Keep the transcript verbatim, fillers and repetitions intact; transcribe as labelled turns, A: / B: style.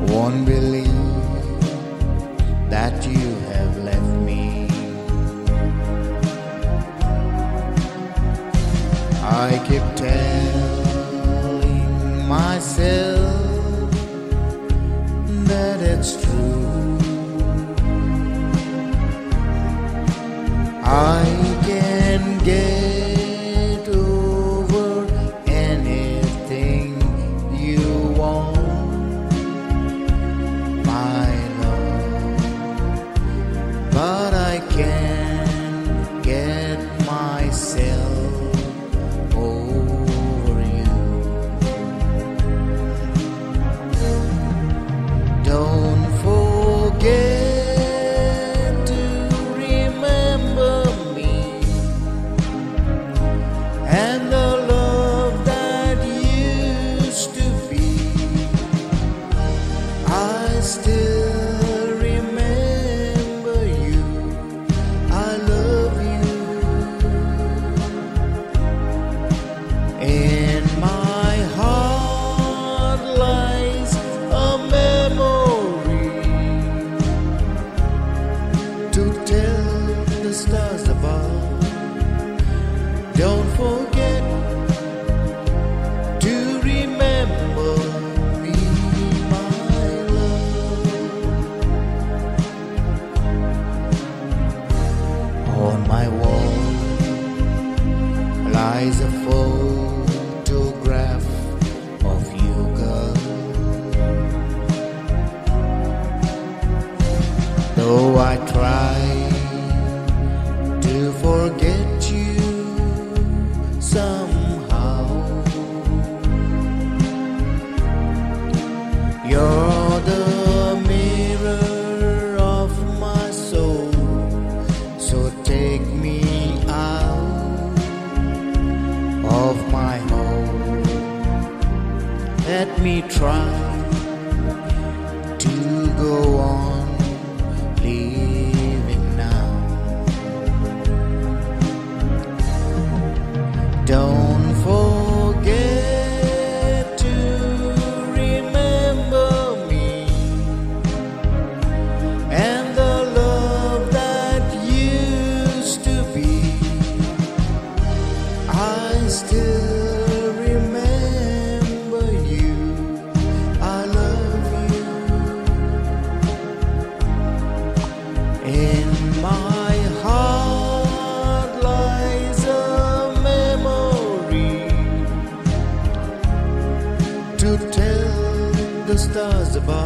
A: won't believe that you have left me. I keep telling myself that it's true. I can get over anything you want, my love, but I can't get myself over you. Don't forget to remember me and the love that used to be. I still remember you. I love you. In my heart lies a memory to tell the stars above. Don't forget to remember me, my love. On my wall lies a photograph of you, girl. Though I try to forget you somehow, you're the mirror of my soul. So take me out of my home. Let me try to go on living now. Don't forget to remember me and the love that used to be. I still remember you. I love you. In my heart lies a memory to tell the stars about.